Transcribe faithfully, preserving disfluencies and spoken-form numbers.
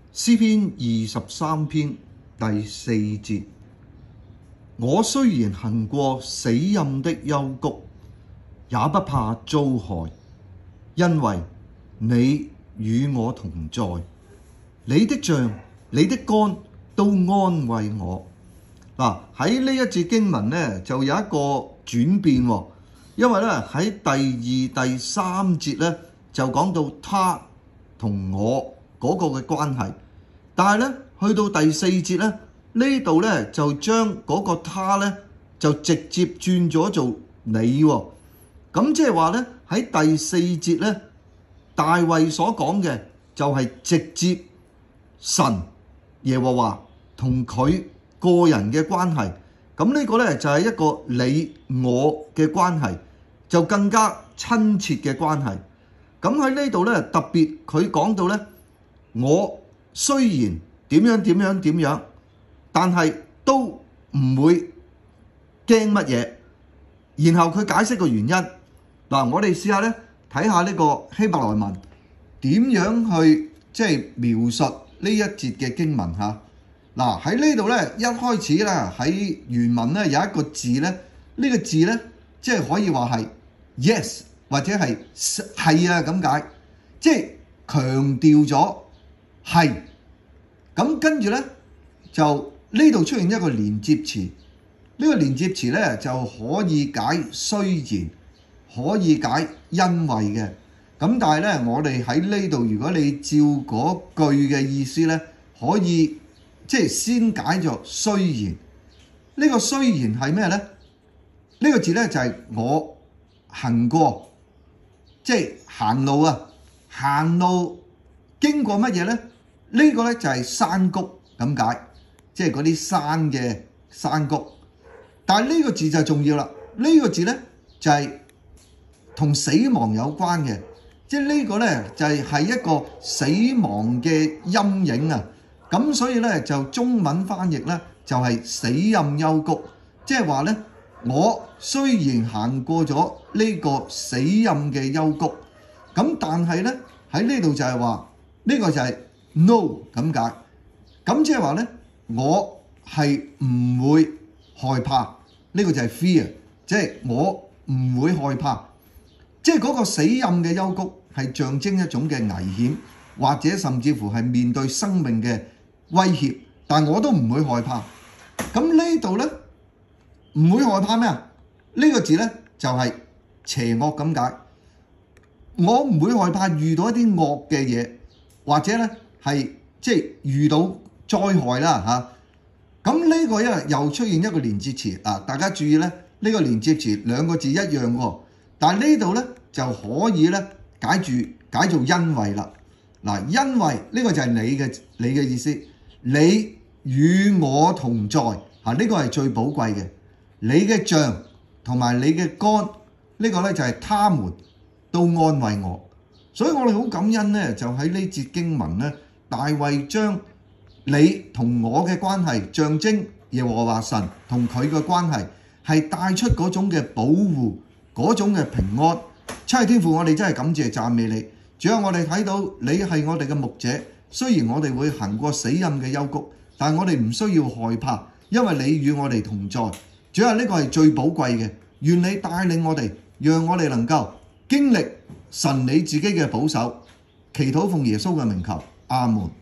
詩篇二十三篇第四節，我雖然行過死蔭的幽谷，也不怕遭害，因為你與我同在，你的杖、你的竿都安慰我。嗱，喺呢一節經文呢，就有一個轉變喎，因為咧喺第二、第三節咧就講到他同我嗰個嘅關係，但係咧去到第四節咧，呢度咧就將嗰個他咧就直接轉咗做你喎。咁即係話咧喺第四節咧，大衛所講嘅就係直接神耶和華同佢個人嘅關係。咁呢個咧就係一個你我嘅關係，就更加親切嘅關係。咁喺呢度咧特別佢講到咧，我雖然點樣點樣點樣，但係都唔會驚乜嘢。然後佢解釋個原因。嗱，我哋試下咧睇下呢個希伯來文點樣去即係描述呢一節嘅經文嚇。嗱，喺呢度咧一開始咧喺原文咧有一個字咧，呢、這個字咧即係可以話係 yes 或者係係啊咁解，即係強調咗係。咁跟住咧就呢度出現一個連接詞，呢、這個連接詞咧就可以解雖然，可以解因為嘅。咁但係咧我哋喺呢度如果你照嗰句嘅意思咧，可以即係先解作雖然。呢個雖然係咩咧？呢個字咧就係我行過，即係行路啊，行路經過乜嘢咧？呢個咧就係山谷咁解，即係嗰啲山嘅山谷。但係呢個字就重要啦，呢個字咧就係同死亡有關嘅，即係呢個咧就係係一個死亡嘅陰影啊。咁所以咧就中文翻譯咧就係死蔭幽谷，即係話咧我雖然行過咗呢個死蔭嘅幽谷，咁但係咧喺呢度就係話呢個就係 no 咁解，咁即係話咧我係唔會害怕，呢個就係 fear， 即係我唔會害怕，即係嗰個死蔭嘅幽谷係象徵一種嘅危險，或者甚至乎係面對生命嘅威脅，但我都唔會害怕。咁呢度咧唔會害怕咩啊？呢個字咧就係邪惡咁解。我唔會害怕遇到一啲惡嘅嘢，或者咧係即係遇到災害啦嚇。咁呢個因為又出現一個連接詞啊，大家注意咧，呢個連接詞兩個字一樣喎，但係呢度咧就可以咧解住解做因為啦。嗱，因為呢個就係你嘅你嘅意思。你與我同在嚇，呢個係最寶貴嘅。你嘅杖同埋你嘅竿，呢個咧就係他們都安慰我。所以我哋好感恩咧，就喺呢節經文咧，大衛將你同我嘅關係象徵耶和華神同佢嘅關係，係帶出嗰種嘅保護，嗰種嘅平安。七位天父，我哋真係感謝讚美你。主啊，我哋睇到你係我哋嘅牧者。雖然我哋會行過死蔭嘅幽谷，但係我哋唔需要害怕，因為你與我哋同在。主啊，呢個係最寶貴嘅。願你帶領我哋，讓我哋能夠經歷神你自己嘅保守。祈禱奉耶穌嘅名求，阿門。